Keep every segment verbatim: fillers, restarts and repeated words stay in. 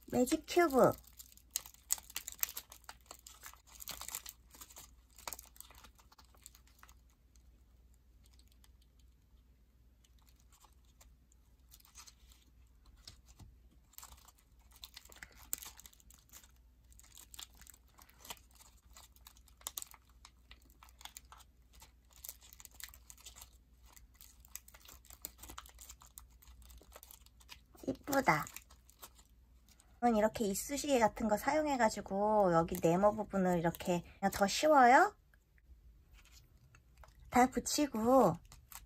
매직 큐브. 이쁘다. 이렇게 이쑤시개 같은 거 사용해가지고 여기 네모 부분을 이렇게 그냥 더 쉬워요. 다 붙이고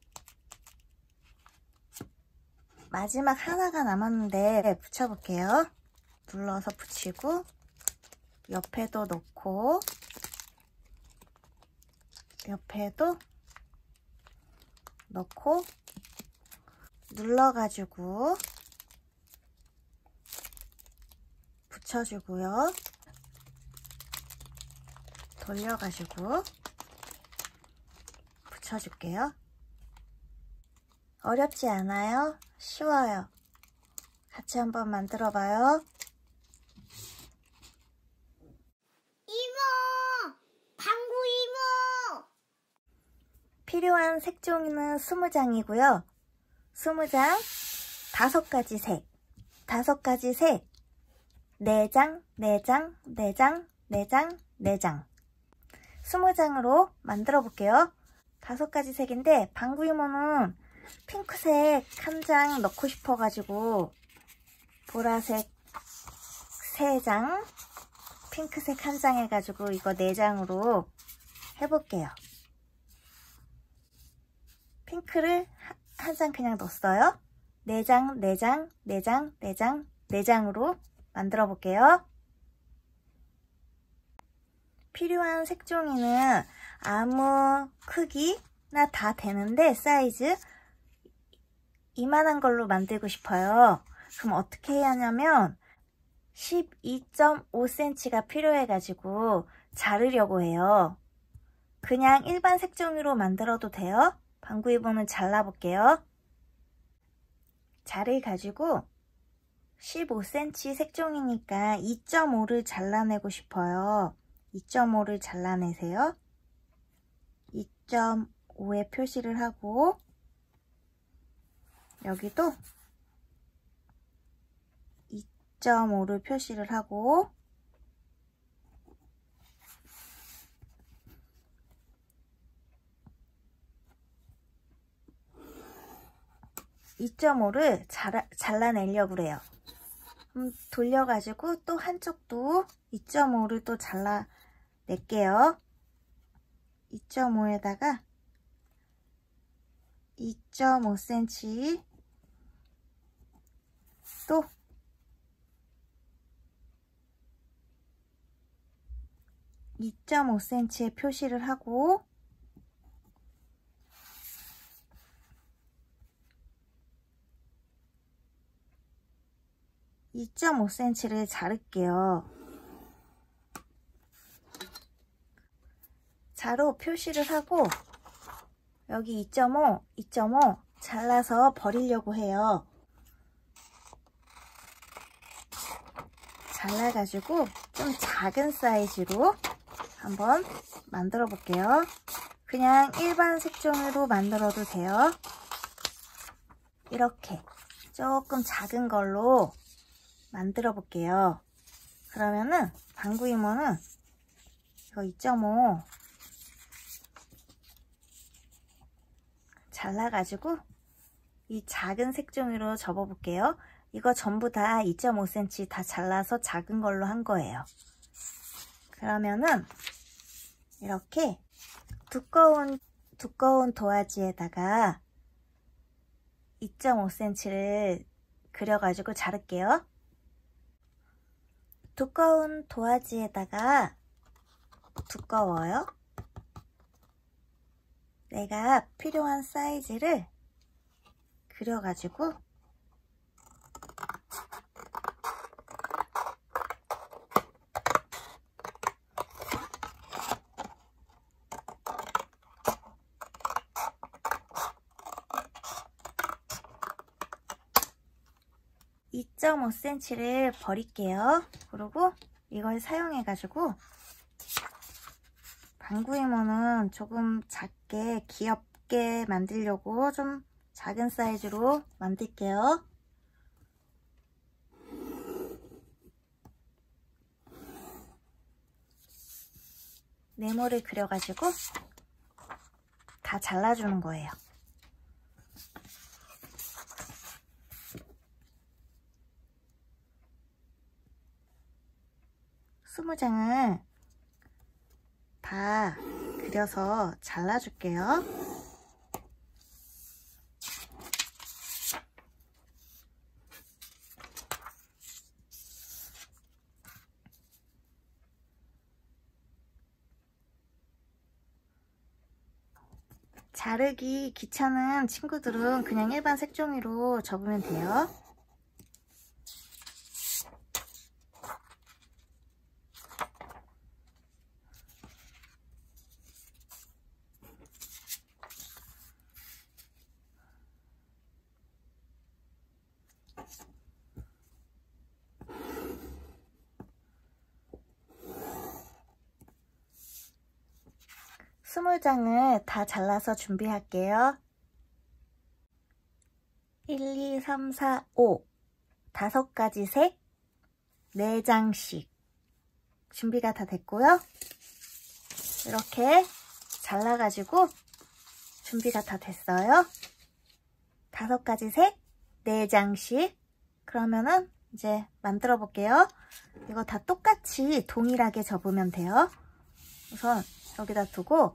마지막 하나가 남았는데 붙여볼게요. 눌러서 붙이고 옆에도 놓고 옆에도 넣고 눌러가지고 붙여주고요. 돌려가지고 붙여줄게요. 어렵지 않아요? 쉬워요. 같이 한번 만들어봐요. 이모! 방구 이모! 필요한 색종이는 스무 장이고요. 스무 장, 다섯 가지 색, 다섯 가지 색, 네 장, 네 장, 네 장, 네 장, 네 장. 스무 장으로 만들어 볼게요. 다섯 가지 색인데 방구 이모는 핑크색 한 장 넣고 싶어가지고 보라색 세 장, 핑크색 한 장 해가지고 이거 네 장으로 해볼게요. 핑크를 한 장 그냥 넣었어요. 네 장, 네 장, 네 장, 네 장, 네 장으로 만들어 볼게요. 필요한 색종이는 아무 크기나 다 되는데 사이즈 이만한 걸로 만들고 싶어요. 그럼 어떻게 해야 하냐면 십이 점 오 센티미터가 필요해가지고 자르려고 해요. 그냥 일반 색종이로 만들어도 돼요. 방구 이모는 잘라볼게요. 자를 가지고 십오 센티미터 색종이니까 이 점 오를 잘라내고 싶어요. 이 점 오를 잘라내세요. 이 점 오에 표시를 하고 여기도 이 점 오를 표시를 하고 이 점 오를 잘라, 잘라내려고 그래요. 음, 돌려가지고 또 한쪽도 이 점 오를 또 잘라낼게요. 이 점 오에다가 이 점 오 센티미터 또 이 점 오 센티미터에 표시를 하고 이 점 오 센티미터를 자를게요. 자로 표시를 하고 여기 이 점 오, 이 점 오 잘라서 버리려고 해요. 잘라가지고 좀 작은 사이즈로 한번 만들어 볼게요. 그냥 일반 색종이로 만들어도 돼요. 이렇게 조금 작은 걸로 만들어 볼게요. 그러면은 방구 이모는 이거 이 점 오 잘라가지고 이 작은 색종이로 접어 볼게요. 이거 전부 다 이 점 오 센티미터 다 잘라서 작은 걸로 한 거예요. 그러면은 이렇게 두꺼운 두꺼운 도화지에다가 이 점 오 센티미터를 그려가지고 자를게요. 두꺼운 도화지에다가 두꺼워요. 내가 필요한 사이즈를 그려가지고 이 이 점 오 센티미터를 버릴게요. 그리고 이걸 사용해 가지고 방구 이모는 조금 작게 귀엽게 만들려고 좀 작은 사이즈로 만들게요. 네모를 그려가지고 다 잘라주는 거예요. 스무 장을 다 그려서 잘라줄게요. 자르기 귀찮은 친구들은 그냥 일반 색종이로 접으면 돼요. 스무 장을 다 잘라서 준비할게요. 일, 이, 삼, 사, 오 다섯 가지 색 네 장씩 준비가 다 됐고요. 이렇게 잘라가지고 준비가 다 됐어요. 다섯 가지 색 네 장씩. 그러면은 이제 만들어 볼게요. 이거 다 똑같이 동일하게 접으면 돼요. 우선 여기다 두고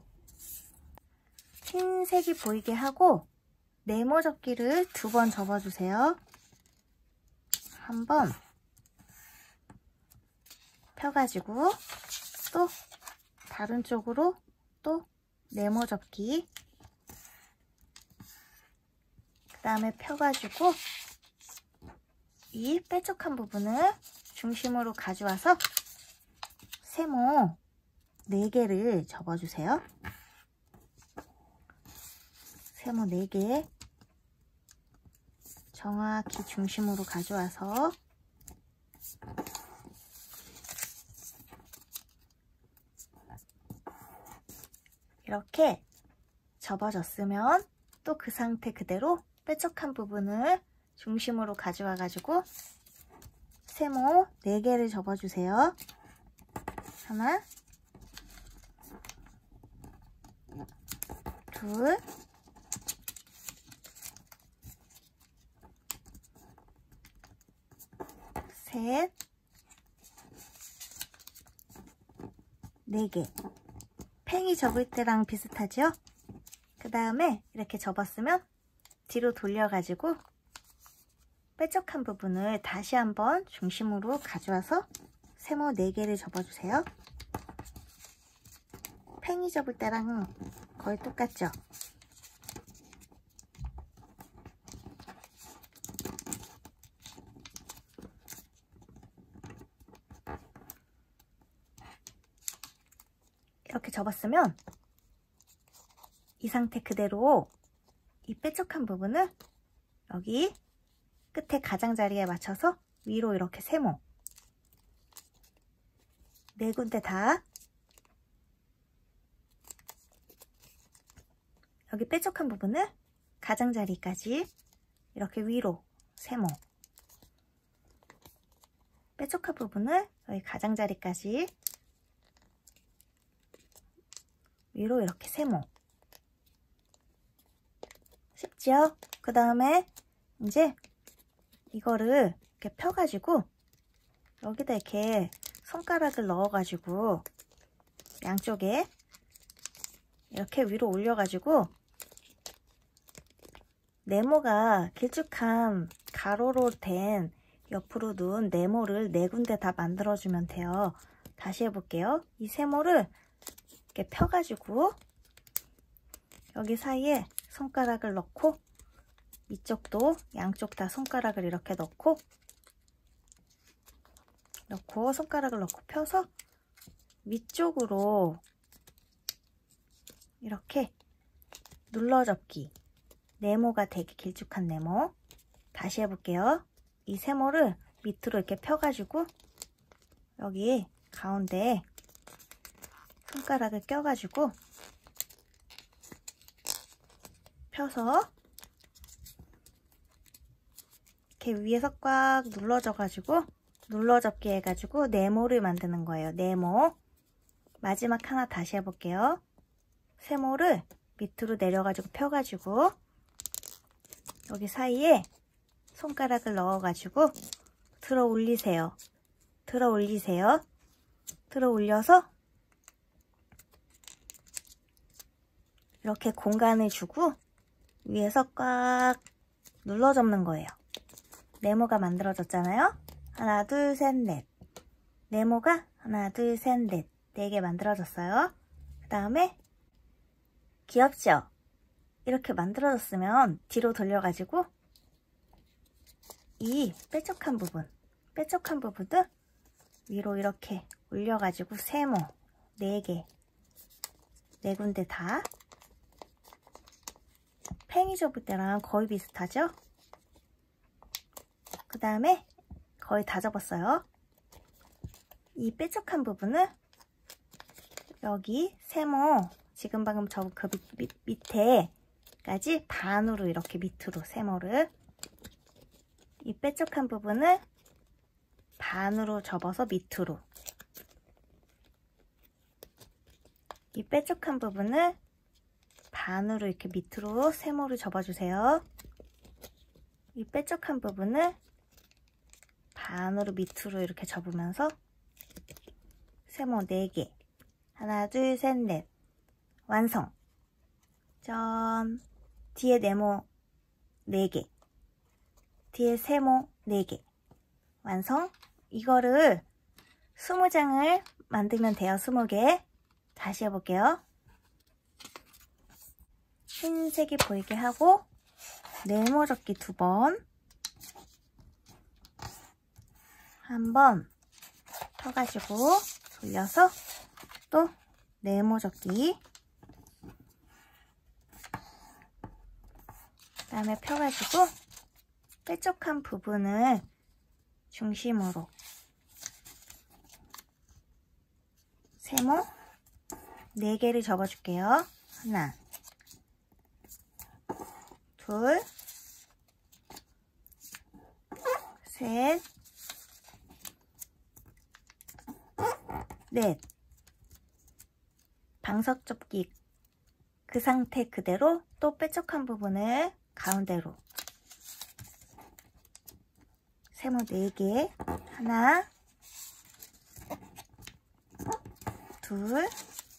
흰색이 보이게 하고 네모 접기를 두 번 접어주세요. 한 번 펴가지고 또 다른 쪽으로 또 네모 접기, 그 다음에 펴가지고 이 뾰족한 부분을 중심으로 가져와서 세모 네 개를 접어주세요. 세모 네 개 정확히 중심으로 가져와서 이렇게 접어졌으면 또 그 상태 그대로 뾰족한 부분을 중심으로 가져와 가지고 세모 네 개를 접어주세요. 하나, 둘, 셋, 네 개. 팽이 접을 때랑 비슷하죠? 그 다음에 이렇게 접었으면 뒤로 돌려가지고 뾰족한 부분을 다시 한번 중심으로 가져와서 세모 네 개를 접어주세요. 팽이 접을 때랑 거의 똑같죠? 이렇게 접었으면 이 상태 그대로 이 뾰족한 부분을 여기 끝에 가장자리에 맞춰서 위로 이렇게 세모 네 군데 다 여기 뾰족한 부분을 가장자리까지 이렇게 위로 세모, 뾰족한 부분을 여기 가장자리까지 위로 이렇게 세모. 쉽죠? 그 다음에 이제 이거를 이렇게 펴가지고 여기다 이렇게 손가락을 넣어가지고 양쪽에 이렇게 위로 올려가지고 네모가 길쭉한 가로로 된 옆으로 누운 네모를 네 군데 다 만들어주면 돼요. 다시 해볼게요. 이 세모를 이렇게 펴가지고 여기 사이에 손가락을 넣고 이쪽도 양쪽 다 손가락을 이렇게 넣고 넣고 손가락을 넣고 펴서 위쪽으로 이렇게 눌러접기 네모가 되게 길쭉한 네모 다시 해볼게요. 이 세모를 밑으로 이렇게 펴가지고 여기 가운데에 손가락을 껴가지고 펴서 이렇게 위에서 꽉 눌러줘가지고 눌러접기 해가지고 네모를 만드는 거예요. 네모. 마지막 하나 다시 해볼게요. 세모를 밑으로 내려가지고 펴가지고 여기 사이에 손가락을 넣어가지고 들어 올리세요. 들어 올리세요. 들어 올려서 이렇게 공간을 주고 위에서 꽉 눌러 접는 거예요. 네모가 만들어졌잖아요. 하나, 둘, 셋, 넷. 네모가 하나, 둘, 셋, 넷. 네 개 만들어졌어요. 그 다음에 귀엽죠? 이렇게 만들어졌으면 뒤로 돌려가지고 이 뾰족한 부분, 뾰족한 부분도 위로 이렇게 올려가지고 세모 네 개, 네 군데 다 팽이 접을 때랑 거의 비슷하죠? 그 다음에 거의 다 접었어요. 이 뾰족한 부분을 여기 세모 지금 방금 접은 그 밑, 밑에까지 반으로 이렇게 밑으로 세모를 이 뾰족한 부분을 반으로 접어서 밑으로 이 뾰족한 부분을 반으로 이렇게 밑으로 세모를 접어주세요. 이 뾰족한 부분을 반으로 밑으로 이렇게 접으면서 세모 네 개 하나 둘 셋 넷 완성. 짠. 뒤에 네모 네 개 뒤에 세모 네 개 완성. 이거를 스무 장을 만들면 돼요. 스무 개. 다시 해볼게요. 흰색이 보이게 하고 네모 접기 두 번, 한 번 펴가지고 돌려서 또 네모 접기, 그 다음에 펴가지고 뾰족한 부분을 중심으로 세모 네 개를 접어줄게요. 하나, 둘, 셋, 넷. 방석 접기 그 상태 그대로 또 뾰족한 부분을 가운데로 세모 네 개, 하나, 둘,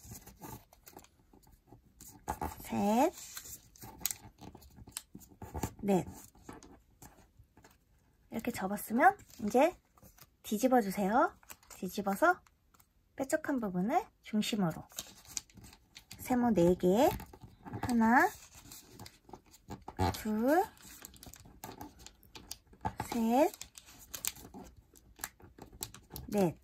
셋, 넷. 이렇게 접었으면 이제 뒤집어 주세요. 뒤집어서 뾰족한 부분을 중심으로 세모 네 개, 하나, 둘, 셋, 넷.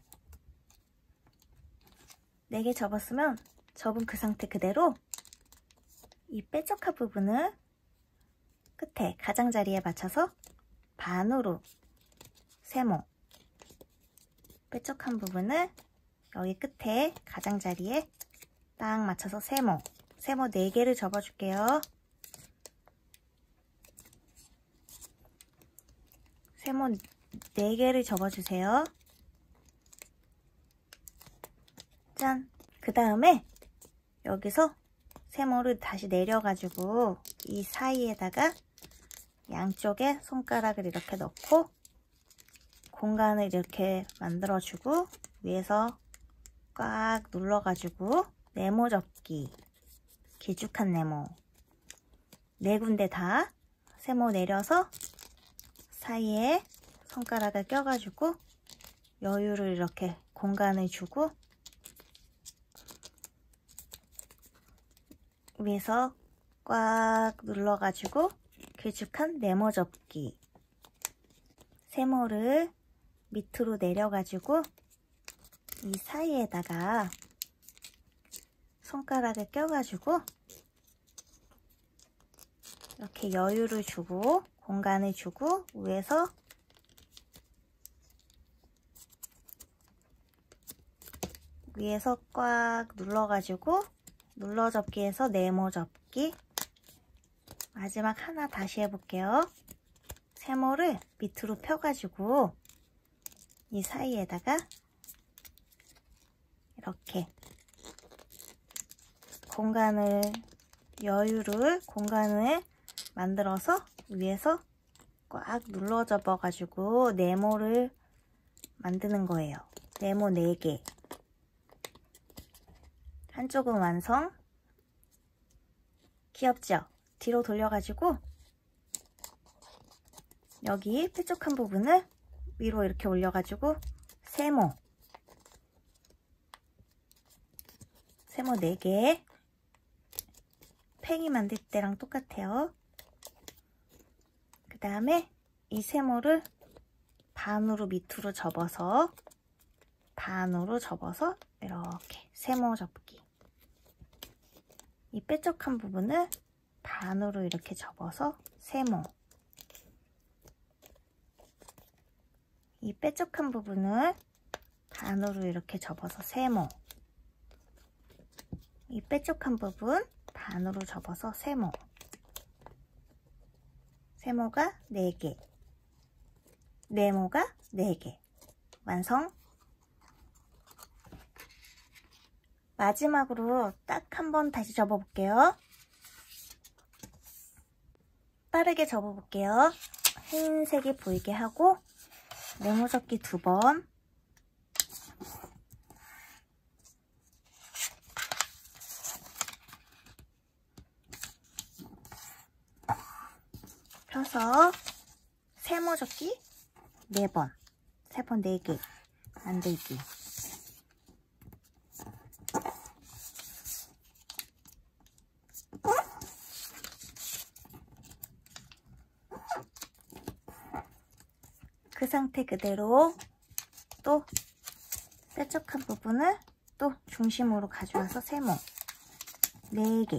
네 개 접었으면 접은 그 상태 그대로 이 뾰족한 부분을 끝에 가장자리에 맞춰서 반으로 세모, 뾰족한 부분을 여기 끝에 가장자리에 딱 맞춰서 세모, 세모 네 개를 접어줄게요. 세모 네 개를 접어주세요. 짠! 그 다음에 여기서 세모를 다시 내려가지고 이 사이에다가 양쪽에 손가락을 이렇게 넣고 공간을 이렇게 만들어주고 위에서 꽉 눌러가지고 네모 접기, 길쭉한 네모 네 군데 다 세모 내려서 사이에 손가락을 껴가지고 여유를 이렇게 공간을 주고 위에서 꽉 눌러가지고 길쭉한 네모 접기, 세모를 밑으로 내려가지고 이 사이에다가 손가락을 껴가지고 이렇게 여유를 주고 공간을 주고 위에서 위에서 꽉 눌러가지고 눌러 접기에서 네모 접기. 마지막 하나 다시 해볼게요. 세모를 밑으로 펴가지고 이 사이에다가 이렇게 공간을, 여유를, 공간을 만들어서 위에서 꽉 눌러 접어가지고 네모를 만드는 거예요. 네모 네 개. 한쪽은 완성. 귀엽죠? 뒤로 돌려가지고 여기 뾰족한 부분을 위로 이렇게 올려가지고 세모. 세모 네 개. 팽이 만들 때랑 똑같아요. 그 다음에 이 세모를 반으로 밑으로 접어서 반으로 접어서 이렇게 세모 접기. 이 뾰족한 부분을 반으로 이렇게 접어서 세모. 이 뾰족한 부분을 반으로 이렇게 접어서 세모. 이 뾰족한 부분 반으로 접어서 세모. 세모가 네 개. 네모가 네 개. 완성. 마지막으로 딱 한 번 다시 접어볼게요. 빠르게 접어볼게요. 흰색이 보이게 하고 네모 접기 두 번. 펴서 세모 접기 네 번. 세 번 네 개 만들기. 그 상태 그대로 또 뾰족한 부분을 또 중심으로 가져와서 세모 네 개.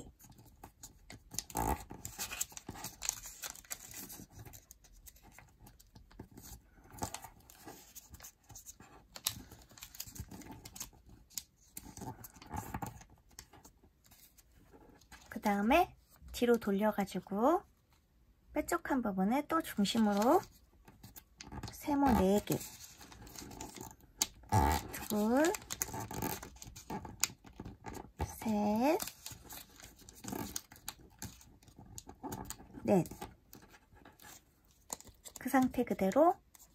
그 다음에 뒤로 돌려가지고 뾰족한 부분을 또 중심으로 세모 네 개. 둘, 셋, 넷. 그 상태 그대로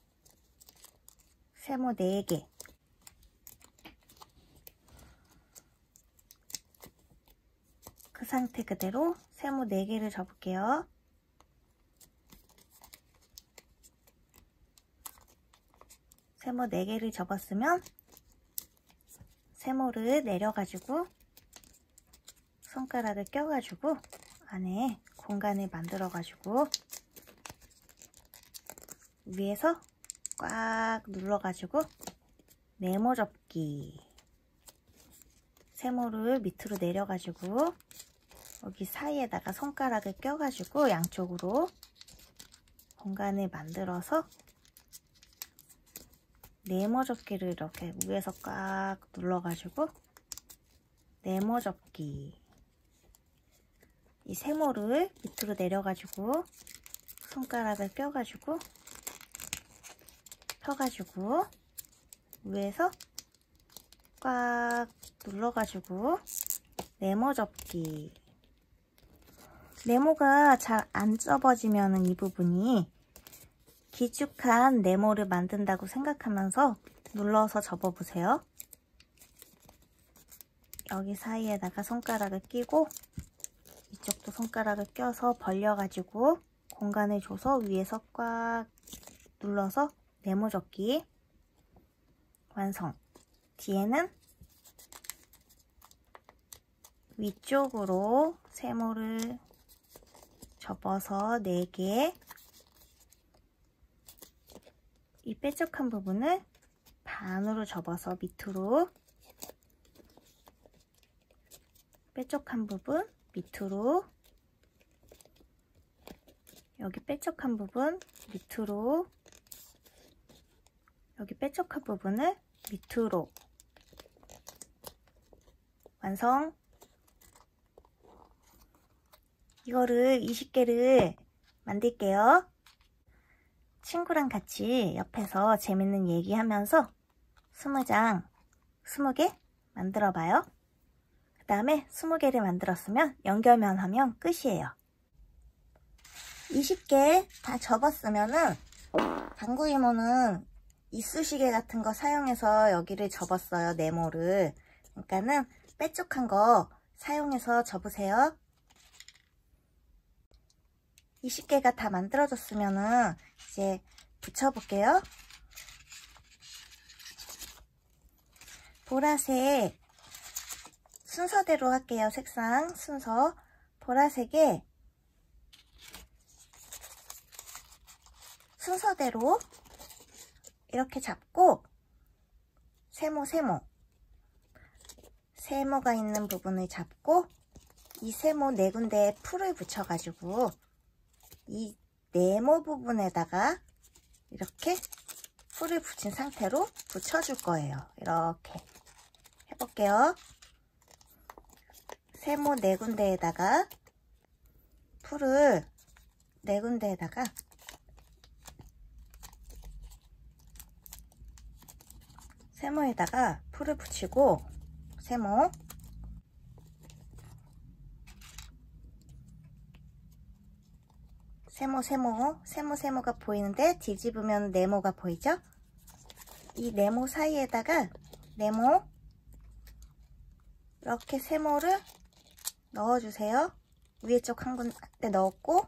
세모 네 개. 그 상태 그대로 세모 네 개를 접을게요. 세모 네 개를 접었으면 세모를 내려가지고 손가락을 껴가지고 안에 공간을 만들어가지고 위에서 꽉 눌러가지고 네모 접기. 세모를 밑으로 내려가지고 여기 사이에다가 손가락을 껴가지고 양쪽으로 공간을 만들어서 네모 접기를 이렇게 위에서 꽉 눌러가지고 네모 접기. 이 세모를 밑으로 내려가지고 손가락을 껴가지고 펴가지고 위에서 꽉 눌러가지고 네모 접기. 네모가 잘 안 접어지면 이 부분이 길쭉한 네모를 만든다고 생각하면서 눌러서 접어보세요. 여기 사이에다가 손가락을 끼고 이쪽도 손가락을 껴서 벌려가지고 공간을 줘서 위에서 꽉 눌러서 네모 접기. 완성. 뒤에는 위쪽으로 세모를 접어서 네 개. 이 뾰족한 부분을 반으로 접어서 밑으로, 뾰족한 부분 밑으로, 여기 뾰족한 부분 밑으로, 여기 뾰족한 부분을 밑으로, 완성. 이거를 이십 개를 만들게요. 친구랑 같이 옆에서 재밌는 얘기하면서 스무 장, 스무 개 만들어 봐요. 그 다음에 스무 개를 만들었으면 연결만 하면 끝이에요. 이십 개 다 접었으면은 방구 이모는 이쑤시개 같은 거 사용해서 여기를 접었어요. 네모를. 그러니까는 빼쪽한 거 사용해서 접으세요. 이십 개가 다 만들어졌으면은 이제 붙여볼게요. 보라색 순서대로 할게요. 색상 순서. 보라색에 순서대로 이렇게 잡고 세모 세모 세모가 있는 부분을 잡고 이 세모 네 군데에 풀을 붙여가지고 이 네모 부분에다가 이렇게 풀을 붙인 상태로 붙여줄 거예요. 이렇게 해볼게요. 세모 네 군데에다가 풀을 네 군데에다가 세모에다가 풀을 붙이고 세모 세모 세모 세모 세모가 보이는데 뒤집으면 네모가 보이죠? 이 네모 사이에다가 네모 이렇게 세모를 넣어주세요. 위에 쪽 한 군데 넣었고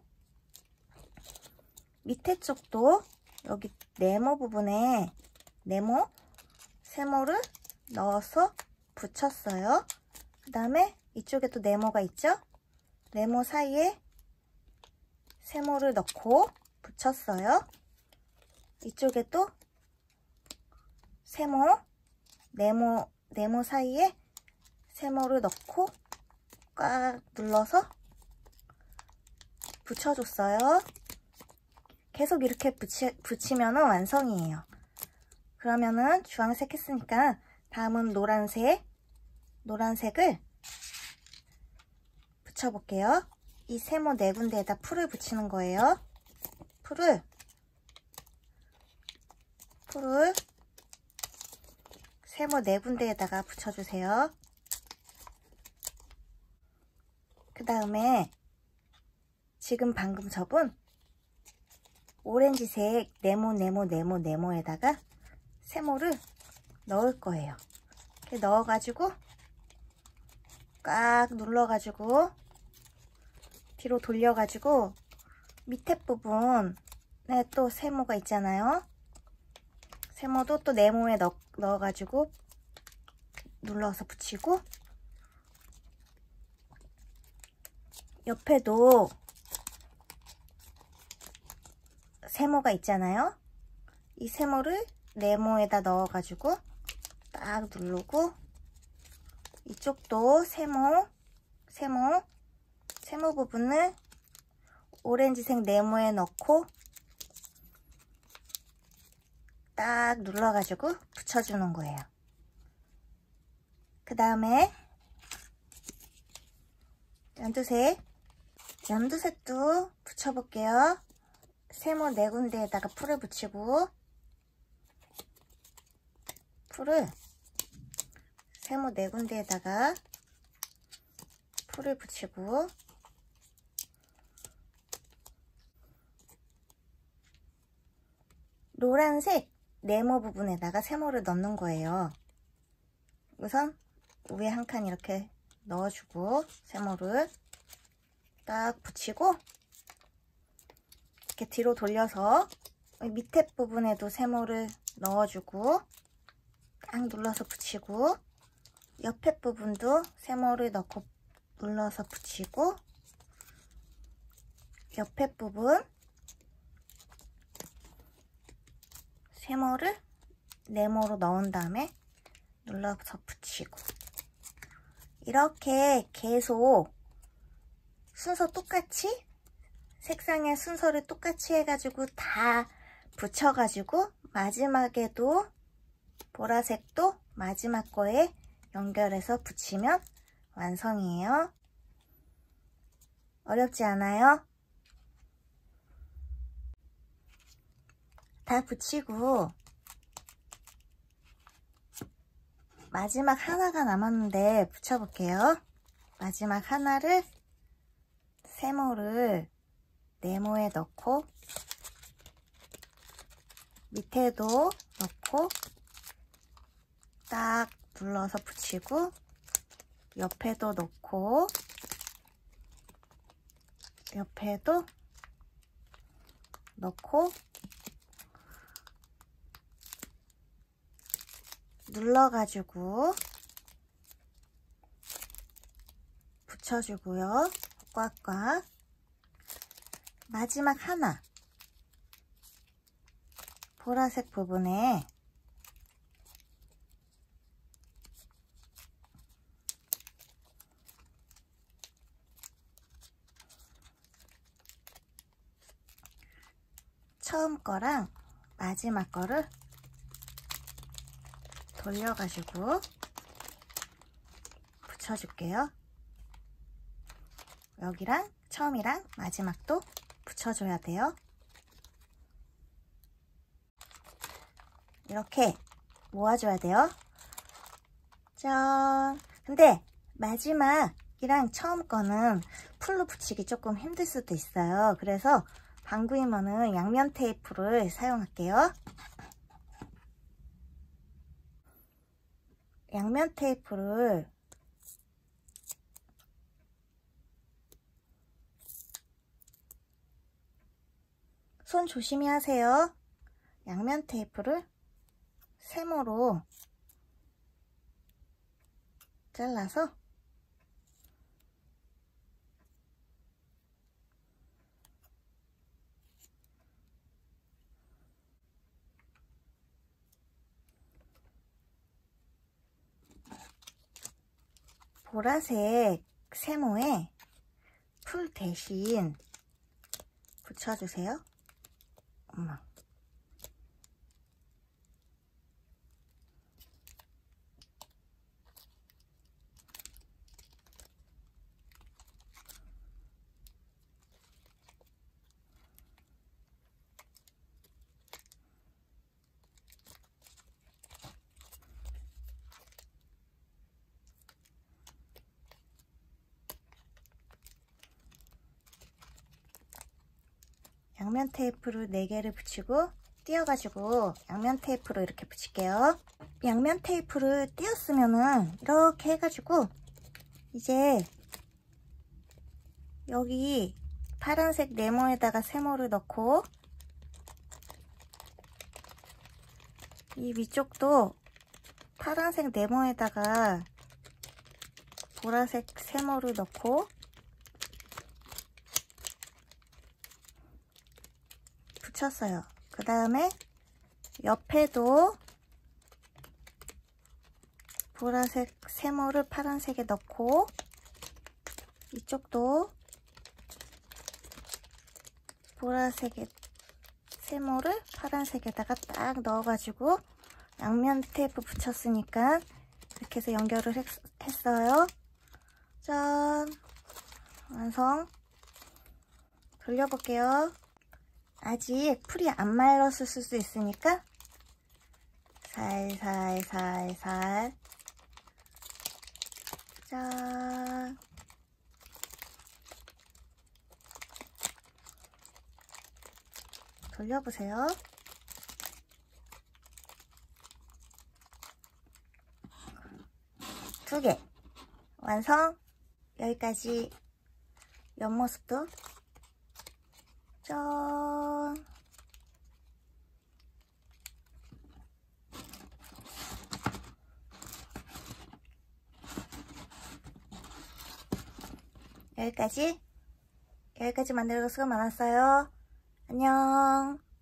밑에 쪽도 여기 네모 부분에 네모 세모를 넣어서 붙였어요. 그 다음에 이쪽에도 네모가 있죠? 네모 사이에 세모를 넣고 붙였어요. 이쪽에도 세모, 네모, 네모 사이에 세모를 넣고 꽉 눌러서 붙여줬어요. 계속 이렇게 붙이, 붙이면 완성이에요. 그러면은 주황색 했으니까 다음은 노란색, 노란색을 붙여볼게요. 이 세모 네 군데에다 풀을 붙이는 거예요. 풀을, 풀을 세모 네 군데에다가 붙여주세요. 그 다음에 지금 방금 접은 오렌지색 네모, 네모, 네모, 네모에다가 세모를 넣을 거예요. 이렇게 넣어가지고 꽉 눌러가지고 뒤로 돌려가지고 밑에 부분에 또 세모가 있잖아요. 세모도 또 네모에 넣, 넣어가지고 눌러서 붙이고 옆에도 세모가 있잖아요. 이 세모를 네모에다 넣어가지고 딱 누르고 이쪽도 세모, 세모, 세모 부분을 오렌지색 네모에 넣고 딱 눌러가지고 붙여주는 거예요. 그 다음에 연두색, 연두색도 붙여볼게요. 세모 네 군데에다가 풀을 붙이고 풀을 세모 네 군데에다가 풀을 붙이고 노란색 네모 부분에다가 세모를 넣는 거예요. 우선 위에 한 칸 이렇게 넣어주고 세모를 딱 붙이고 이렇게 뒤로 돌려서 밑에 부분에도 세모를 넣어주고 딱 눌러서 붙이고 옆에 부분도 세모를 넣고 눌러서 붙이고 옆에 부분 세모를 네모로 넣은 다음에 눌러서 붙이고 이렇게 계속 순서 똑같이 색상의 순서를 똑같이 해가지고 다 붙여가지고 마지막에도 보라색도 마지막 거에 연결해서 붙이면 완성이에요. 어렵지 않아요? 다 붙이고 마지막 하나가 남았는데 붙여볼게요. 마지막 하나를 세모를 네모에 넣고 밑에도 넣고 딱 눌러서 붙이고 옆에도 넣고 옆에도 넣고 눌러가지고 붙여주고요. 꽉꽉. 마지막 하나 보라색 부분에 처음 거랑 마지막 거를 돌려가지고 붙여줄게요. 여기랑 처음이랑 마지막도 붙여줘야 돼요. 이렇게 모아줘야 돼요. 짠! 근데 마지막이랑 처음 거는 풀로 붙이기 조금 힘들 수도 있어요. 그래서 방구이머는 양면 테이프를 사용할게요. 양면 테이프를 손 조심히 하세요. 양면 테이프를 세모로 잘라서 보라색 세모에 풀 대신 붙여주세요. 엄마. 양면 테이프를 네 개를 붙이고 띄어가지고 양면 테이프로 이렇게 붙일게요. 양면 테이프를 띄었으면은 이렇게 해가지고 이제 여기 파란색 네모에다가 세모를 넣고 이 위쪽도 파란색 네모에다가 보라색 세모를 넣고 붙였어요. 그 다음에 옆에도 보라색 세모를 파란색에 넣고 이쪽도 보라색에 세모를 파란색에다가 딱 넣어가지고 양면 테이프 붙였으니까 이렇게 해서 연결을 했, 했어요. 짠! 완성! 돌려볼게요. 아직 풀이 안 말랐을 수도 있으니까 살살살살 짠! 돌려보세요. 두 개 완성! 여기까지 옆모습도 짠! 여기까지 여기까지 만들어서 수고 많았어요. 안녕.